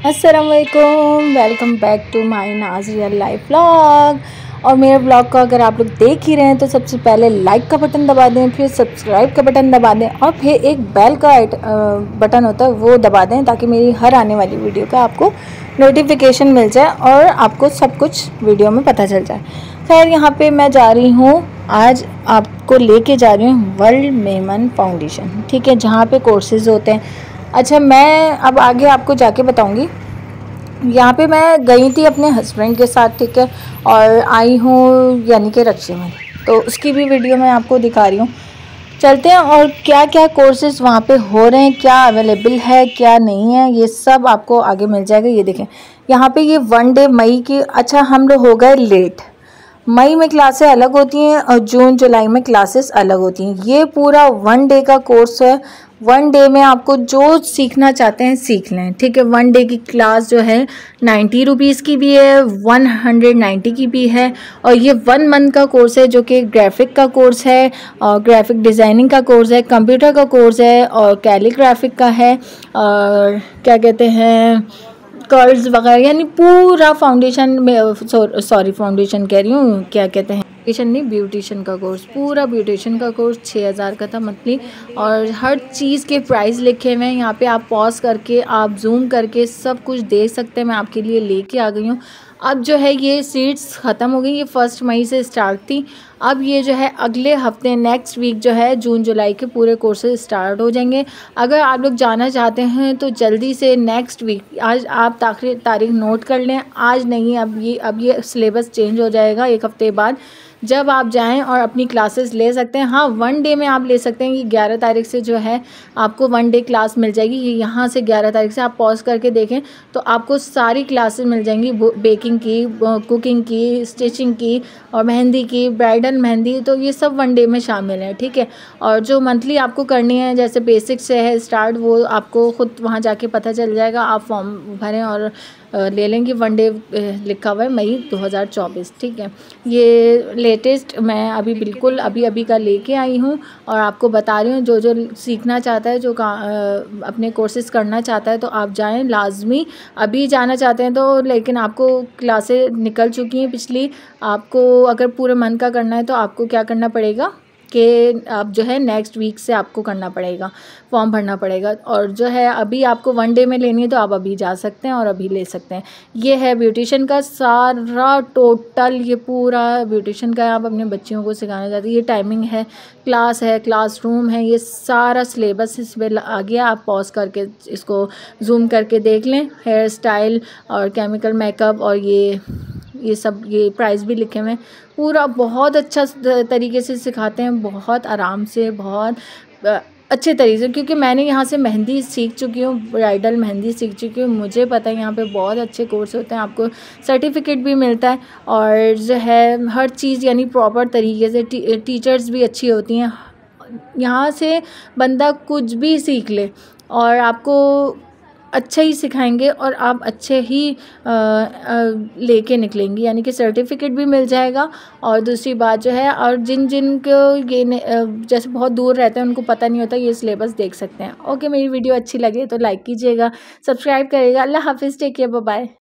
अस्सलामुअलैकुम, welcome back to my Naaz real life vlog. और मेरे ब्लॉग को अगर आप लोग देख ही रहे हैं तो सबसे पहले लाइक का बटन दबा दें, फिर सब्सक्राइब का बटन दबा दें और फिर एक बेल का बटन होता है वो दबा दें ताकि मेरी हर आने वाली वीडियो का आपको नोटिफिकेशन मिल जाए और आपको सब कुछ वीडियो में पता चल जाए। खैर, यहाँ पे मैं जा रही हूँ, आज आपको लेके जा रही हूँ वर्ल्ड मेमन फाउंडेशन, ठीक है, जहाँ पे कोर्सेज़ होते हैं। अच्छा, मैं अब आगे आपको जाके बताऊंगी। यहाँ पे मैं गई थी अपने हस्बैंड के साथ, ठीक है, और आई हूँ यानी कि रक्षी में, तो उसकी भी वीडियो मैं आपको दिखा रही हूँ। चलते हैं और क्या क्या कोर्सेज़ वहाँ पे हो रहे हैं, क्या अवेलेबल है क्या नहीं है, ये सब आपको आगे मिल जाएगा। ये देखें, यहाँ पे ये 1 डे मई की। अच्छा, हम लोग हो गए लेट। मई में क्लासें अलग होती हैं और जून जुलाई में क्लासेस अलग होती हैं। ये पूरा 1 डे का कोर्स है। 1 डे में आपको जो सीखना चाहते हैं सीख लें, ठीक है। 1 डे की क्लास जो है 90 रुपीज़ की भी है, 190 की भी है। और ये 1 मंथ का कोर्स है जो कि ग्राफिक का कोर्स है और ग्राफिक डिज़ाइनिंग का कोर्स है, कंप्यूटर का कोर्स है और कैलीग्राफिक का है और क्या कहते हैं कर्ल्स वगैरह, यानी पूरा फाउंडेशन में, सॉरी फाउंडेशन कह रही हूँ, क्या कहते हैं, ब्यूटिशन नहीं, ब्यूटिशन का कोर्स, पूरा ब्यूटिशन का कोर्स 6000 का था मंथली। और हर चीज़ के प्राइस लिखे हुए हैं यहाँ पे। आप पॉज करके, आप जूम करके सब कुछ देख सकते हैं। मैं आपके लिए लेके आ गई हूँ। अब जो है ये सीट्स ख़त्म हो गई, ये 1 मई से स्टार्ट थी। अब ये जो है अगले हफ्ते, नेक्स्ट वीक जो है जून जुलाई के पूरे कोर्सेज स्टार्ट हो जाएंगे। अगर आप लोग जाना चाहते हैं तो जल्दी से नेक्स्ट वीक, आज आप तारीख नोट कर लें, आज नहीं, अब ये सिलेबस चेंज हो जाएगा 1 हफ्ते बाद। जब आप जाएं और अपनी क्लासेस ले सकते हैं। हाँ, 1 डे में आप ले सकते हैं। ये 11 तारीख से जो है आपको 1 डे क्लास मिल जाएगी। ये यहाँ से 11 तारीख से आप पॉज करके देखें तो आपको सारी क्लासेस मिल जाएंगी, बेकिंग की, कुकिंग की, स्टिचिंग की और मेहंदी की, ब्राइडल मेहंदी, तो ये सब 1 डे में शामिल है, ठीक है। और जो मंथली आपको करनी है, जैसे बेसिक से है स्टार्ट, वो आपको खुद वहाँ जाके पता चल जाएगा। आप फॉर्म भरें और ले लेंगे। 1 डे लिखा हुआ है मई 2024, ठीक है। ये लेटेस्ट मैं अभी बिल्कुल अभी का लेके आई हूँ और आपको बता रही हूँ। जो सीखना चाहता है, जो अपने कोर्सेज करना चाहता है तो आप जाएं लाजमी। अभी जाना चाहते हैं तो, लेकिन आपको क्लासें निकल चुकी हैं पिछली। आपको अगर पूरे मंथ का करना है तो आपको क्या करना पड़ेगा कि आप जो है नेक्स्ट वीक से आपको करना पड़ेगा, फॉर्म भरना पड़ेगा। और जो है अभी आपको 1 डे में लेनी है तो आप अभी जा सकते हैं और अभी ले सकते हैं। ये है ब्यूटिशन का सारा टोटल, ये पूरा ब्यूटिशन का आप अपने बच्चियों को सिखाना चाहते हैं। ये टाइमिंग है, क्लास है, क्लासरूम है, ये सारा सिलेबस इसमें आ गया। आप पॉज करके इसको जूम करके देख लें। हेयर स्टाइल और केमिकल मेकअप और ये सब, ये प्राइस भी लिखे हुए हैं। पूरा बहुत अच्छा तरीके से सिखाते हैं, बहुत आराम से, बहुत अच्छे तरीके से। क्योंकि मैंने यहाँ से मेहंदी सीख चुकी हूँ, ब्राइडल मेहंदी सीख चुकी हूँ, मुझे पता है यहाँ पे बहुत अच्छे कोर्स होते हैं। आपको सर्टिफिकेट भी मिलता है और जो है हर चीज़ यानी प्रॉपर तरीके से, टीचर्स भी अच्छी होती हैं। यहाँ से बंदा कुछ भी सीख ले और आपको अच्छा ही सिखाएंगे और आप अच्छे ही लेके निकलेंगे, यानी कि सर्टिफिकेट भी मिल जाएगा। और दूसरी बात जो है, और जिन को ये जैसे बहुत दूर रहते हैं उनको पता नहीं होता, ये सिलेबस देख सकते हैं। ओके, मेरी वीडियो अच्छी लगे तो लाइक कीजिएगा, सब्सक्राइब करिएगा। अल्लाह हाफिज़, टेक केयर, बाय बाय।